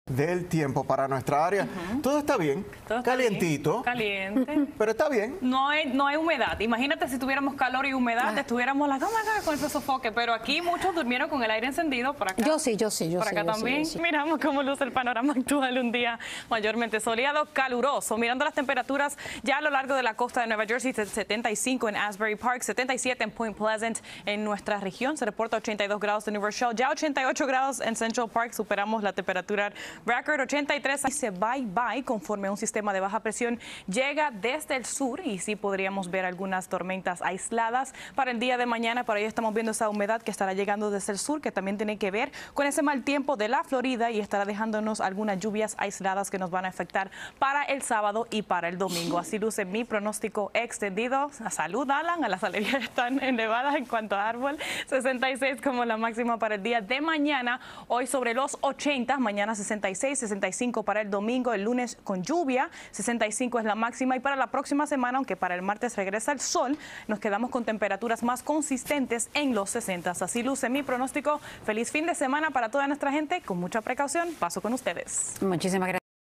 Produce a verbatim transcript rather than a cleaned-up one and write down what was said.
Del tiempo para nuestra área. Uh-huh. Todo está bien, Todo está calientito. Bien. Caliente. Pero está bien. No hay, no hay humedad. Imagínate si tuviéramos calor y humedad, ah. estuviéramos la cama acá con ese sofoque. Pero aquí muchos durmieron con el aire encendido. Por acá. Yo sí, yo sí, yo por sí. Por acá yo también. Sí, yo sí. Miramos cómo luce el panorama actual. Un día mayormente soleado, caluroso. Mirando las temperaturas ya a lo largo de la costa de Nueva Jersey, setenta y cinco en Asbury Park, setenta y siete en Point Pleasant en nuestra región. Se reporta ochenta y dos grados en New Rochelle, ya ochenta y ocho grados en Central Park. Superamos la temperatura record, ochenta y tres. Dice bye bye conforme un sistema de baja presión llega desde el sur y sí podríamos ver algunas tormentas aisladas para el día de mañana. Por ahí estamos viendo esa humedad que estará llegando desde el sur, que también tiene que ver con ese mal tiempo de la Florida y estará dejándonos algunas lluvias aisladas que nos van a afectar para el sábado y para el domingo. Así luce mi pronóstico extendido. Salud, Alan, a las alegrías están elevadas en cuanto a árbol. sesenta y seis como la máxima para el día de mañana. Hoy sobre los ochenta, mañana sesenta y seis, sesenta y cinco para el domingo, el lunes con lluvia, sesenta y cinco es la máxima y para la próxima semana, aunque para el martes regresa el sol, nos quedamos con temperaturas más consistentes en los sesenta. Así luce mi pronóstico. Feliz fin de semana para toda nuestra gente. Con mucha precaución, paso con ustedes. Muchísimas gracias.